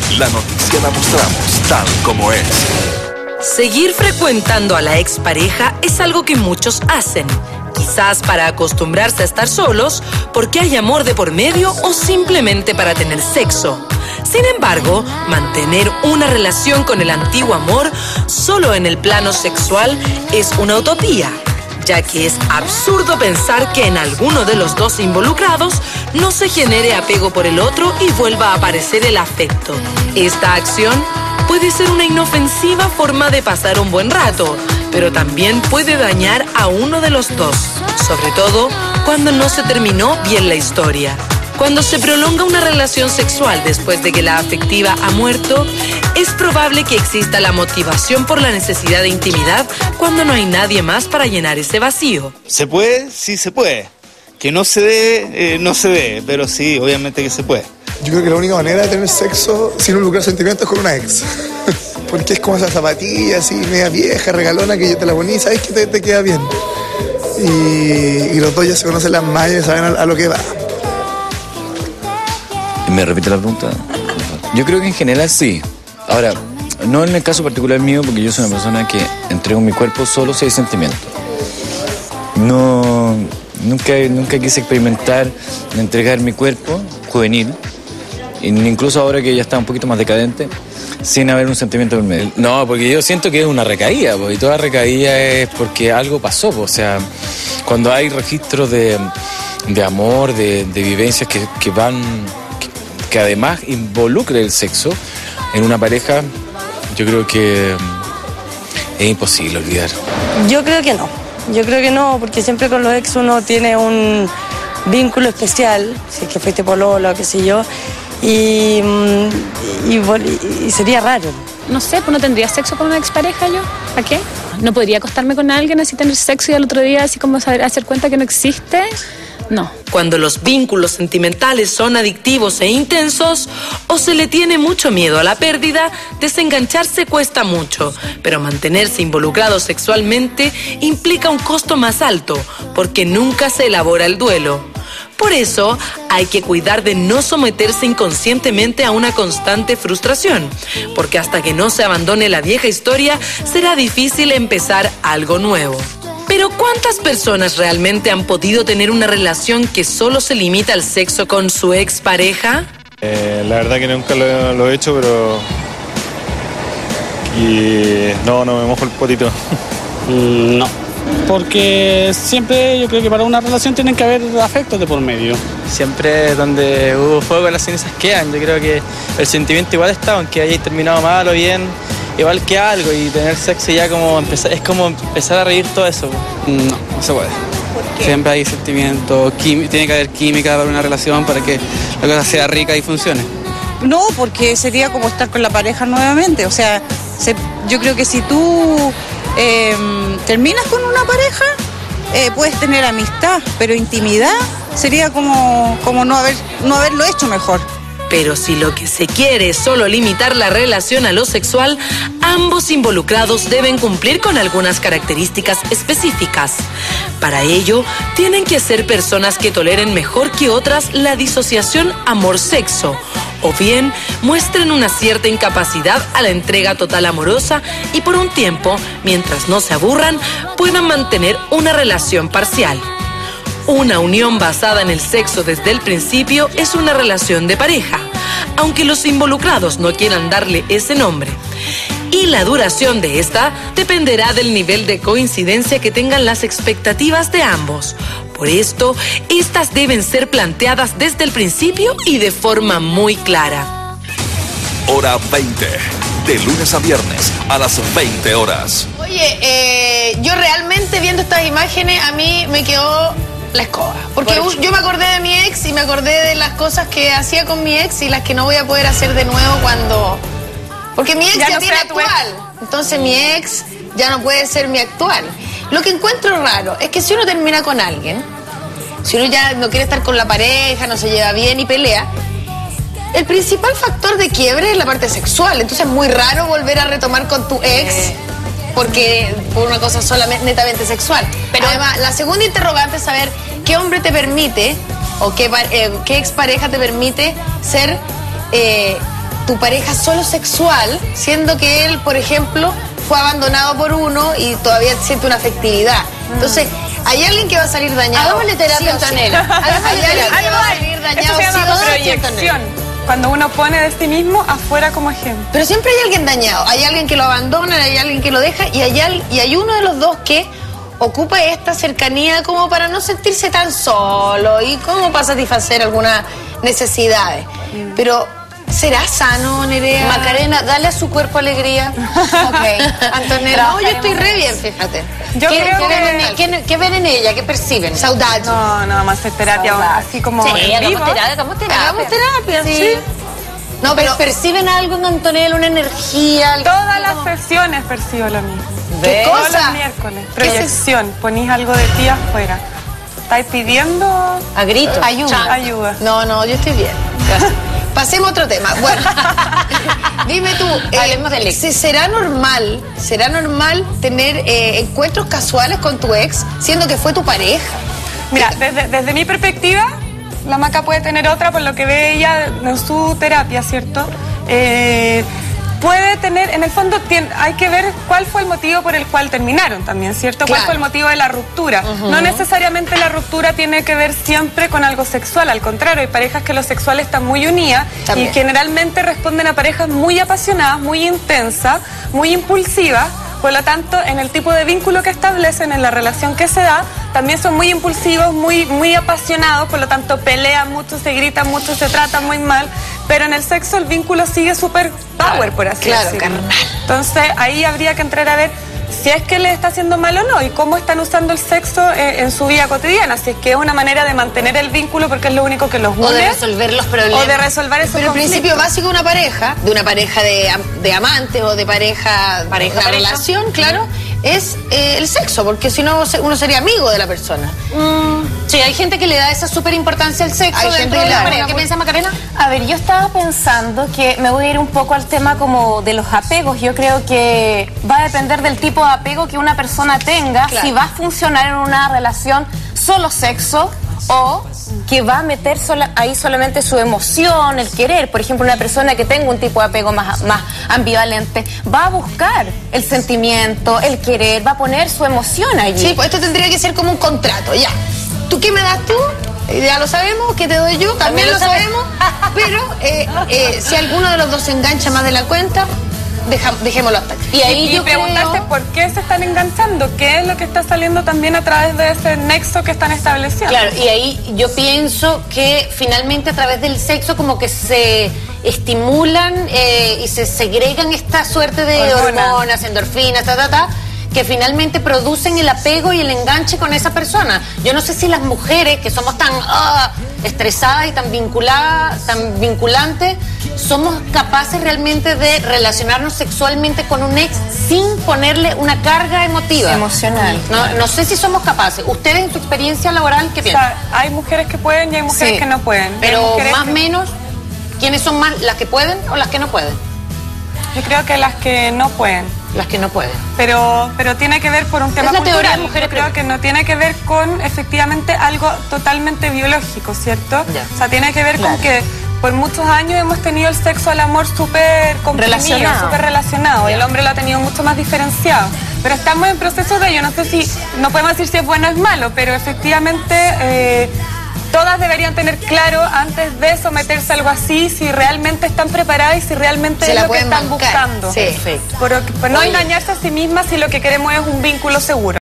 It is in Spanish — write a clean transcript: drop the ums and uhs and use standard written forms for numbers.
La noticia la mostramos tal como es. Seguir frecuentando a la expareja es algo que muchos hacen. Quizás para acostumbrarse a estar solos, porque hay amor de por medio o simplemente para tener sexo. Sin embargo, mantener una relación con el antiguo amor solo en el plano sexual es una utopía, ya que es absurdo pensar que en alguno de los dos involucrados no se genere apego por el otro y vuelva a aparecer el afecto. Esta acción puede ser una inofensiva forma de pasar un buen rato, pero también puede dañar a uno de los dos, sobre todo cuando no se terminó bien la historia. Cuando se prolonga una relación sexual después de que la afectiva ha muerto, es probable que exista la motivación por la necesidad de intimidad cuando no hay nadie más para llenar ese vacío. ¿Se puede? Sí se puede. Que no se dé, no se dé, pero sí, obviamente que se puede. Yo creo que la única manera de tener sexo sin involucrar sentimientos es con una ex. Porque es como esa zapatilla así, media vieja, regalona, que ya te la ponís, sabes que te queda bien. Y los dos ya se conocen las mallas y saben a lo que va. ¿Me repite la pregunta? Yo creo que en general sí. Ahora, no en el caso particular mío, porque yo soy una persona que entrego mi cuerpo solo si hay sentimiento. Nunca quise experimentar entregar mi cuerpo juvenil, incluso ahora que ya está un poquito más decadente, sin haber un sentimiento por medio. No, porque yo siento que es una recaída, y toda recaída es porque algo pasó, o sea, cuando hay registros de amor, de vivencias que además involucre el sexo en una pareja, yo creo que es imposible olvidar. Yo creo que no, porque siempre con los ex uno tiene un vínculo especial, si es que fuiste pololo, qué sé yo, y sería raro. No sé, pues no tendría sexo con una expareja yo, ¿a qué? No podría acostarme con alguien así, tener sexo y al otro día así como hacer cuenta que no existe. No. Cuando los vínculos sentimentales son adictivos e intensos o se le tiene mucho miedo a la pérdida, desengancharse cuesta mucho, pero mantenerse involucrado sexualmente implica un costo más alto, porque nunca se elabora el duelo. Por eso, hay que cuidar de no someterse inconscientemente a una constante frustración, porque hasta que no se abandone la vieja historia, será difícil empezar algo nuevo. Pero ¿cuántas personas realmente han podido tener una relación que solo se limita al sexo con su expareja? La verdad que nunca lo he hecho, pero... no me mojo el potito. No, porque siempre yo creo que para una relación tienen que haber afectos de por medio. Siempre donde hubo fuego las cenizas quedan. Yo creo que el sentimiento igual está, aunque hayáis terminado mal o bien... Igual que algo, y tener sexo ya como es como empezar a reír todo eso. No se puede. ¿Por qué? Siempre hay sentimiento, tiene que haber química para una relación para que la cosa sea rica y funcione. No, porque sería como estar con la pareja nuevamente. O sea, yo creo que si tú terminas con una pareja, puedes tener amistad, pero intimidad sería como no haberlo hecho mejor. Pero si lo que se quiere es solo limitar la relación a lo sexual, ambos involucrados deben cumplir con algunas características específicas. Para ello, tienen que ser personas que toleren mejor que otras la disociación amor-sexo, o bien muestren una cierta incapacidad a la entrega total amorosa y por un tiempo, mientras no se aburran, puedan mantener una relación parcial. Una unión basada en el sexo desde el principio es una relación de pareja, aunque los involucrados no quieran darle ese nombre. Y la duración de esta dependerá del nivel de coincidencia que tengan las expectativas de ambos. Por esto, estas deben ser planteadas desde el principio y de forma muy clara. Hora 20, de lunes a viernes a las 20 horas. Oye, yo realmente viendo estas imágenes, a mí me quedó la escoba. Porque yo me acordé de mi ex y me acordé de las cosas que hacía con mi ex y las que no voy a poder hacer de nuevo cuando... Porque mi ex ya no tiene actual. Entonces mi ex ya no puede ser mi actual. Lo que encuentro raro es que si uno termina con alguien, si uno ya no quiere estar con la pareja, no se lleva bien y pelea, el principal factor de quiebre es la parte sexual. Entonces es muy raro volver a retomar con tu ex porque por una cosa solamente netamente sexual. Pero además, la segunda interrogante es saber qué hombre te permite o qué expareja te permite ser tu pareja solo sexual, siendo que él, por ejemplo, fue abandonado por uno y todavía siente una afectividad. Entonces, hay alguien que va a salir dañado. Hagámosle terapia, Antonella. Hay alguien que va a salir dañado. Eso se llama proyección. Cuando uno pone de sí mismo afuera como ejemplo. Pero siempre hay alguien dañado. Hay alguien que lo abandona, hay alguien que lo deja y hay uno de los dos que ocupa esta cercanía como para no sentirse tan solo y como para satisfacer algunas necesidades. Pero ¿será sano, Nerea? Macarena, dale a su cuerpo alegría. Ok. Antonella, no, yo estoy re bien, fíjate. Yo creo que... ¿Qué ven en ella? ¿Qué perciben? Saudade. No, vamos a hacer terapia así como sí, en vivo. Hagamos terapia, sí. No, pero ¿perciben algo en Antonella, una energía? Todas las sesiones percibo lo mismo. ¿Qué Todos cosa? los miércoles. Proyección. Ponís algo de ti afuera. ¿Estáis pidiendo? A gritos. Ayuda. No, yo estoy bien. Gracias. Pasemos a otro tema. Bueno, dime tú, ¿será normal tener encuentros casuales con tu ex, siendo que fue tu pareja? Mira, desde mi perspectiva, la Maca puede tener otra por lo que ve ella en su terapia, ¿cierto? Puede tener, en el fondo hay que ver cuál fue el motivo por el cual terminaron también, ¿cierto? Claro. ¿Cuál fue el motivo de la ruptura? No necesariamente la ruptura tiene que ver siempre con algo sexual, al contrario, hay parejas que lo sexual está muy unidas y generalmente responden a parejas muy apasionadas, muy intensas, muy impulsivas. Por lo tanto, en el tipo de vínculo que establecen, en la relación que se da, también son muy impulsivos, muy apasionados, por lo tanto pelean mucho, se gritan mucho, se tratan muy mal, pero en el sexo el vínculo sigue súper power, por así decirlo. Carnal. Entonces ahí habría que entrar a ver si es que le está haciendo mal o no y cómo están usando el sexo en su vida cotidiana, si es que es una manera de mantener el vínculo porque es lo único que los une. O de resolver los problemas. O de resolver esos Pero el conflictos. principio básico de una pareja de amantes o de pareja relación, claro, es el sexo, porque si no uno sería amigo de la persona. Sí, hay gente que le da esa súper importancia al sexo. Hay gente que le da. ¿Qué piensa Macarena? A ver, yo estaba pensando que me voy a ir un poco al tema como de los apegos. Yo creo que va a depender del tipo de apego que una persona tenga, si va a funcionar en una relación solo sexo o que va a meter ahí solamente su emoción, el querer. Por ejemplo, una persona que tenga un tipo de apego más ambivalente va a buscar el sentimiento, el querer, va a poner su emoción allí. Sí, pues esto tendría que ser como un contrato, ya. ¿Tú qué me das tú? Ya lo sabemos, ¿qué te doy yo? También lo sabemos. Pero si alguno de los dos se engancha más de la cuenta, dejémoslo hasta aquí. Y ahí yo preguntarte por qué se están enganchando, qué es lo que está saliendo también a través de ese nexo que están estableciendo. Claro, y ahí yo pienso que finalmente a través del sexo como que se estimulan y se segregan esta suerte de hormonas, endorfinas, que finalmente producen el apego y el enganche con esa persona. Yo no sé si las mujeres que somos tan estresadas y tan vinculadas, tan vinculantes, somos capaces realmente de relacionarnos sexualmente con un ex sin ponerle una carga emotiva. Emocional. No sé si somos capaces. ¿Ustedes en su experiencia laboral qué piensan? O sea, hay mujeres que pueden y hay mujeres que no pueden. Pero más o menos, ¿quiénes son más, las que pueden o las que no pueden? Yo creo que las que no pueden. Las que no pueden. Pero tiene que ver por un tema cultural. Teoría de mujeres. Yo creo que no tiene que ver con efectivamente algo totalmente biológico, ¿cierto? Ya. O sea, tiene que ver con que por muchos años hemos tenido el sexo al amor súper comprimido, súper relacionado. Y el hombre lo ha tenido mucho más diferenciado. Pero estamos en proceso de ello. No sé si, no podemos decir si es bueno o es malo, pero efectivamente todas deberían tener claro antes de someterse a algo así si realmente están preparadas y si realmente es lo que están buscando. Sí. Por no engañarse a sí mismas si lo que queremos es un vínculo seguro.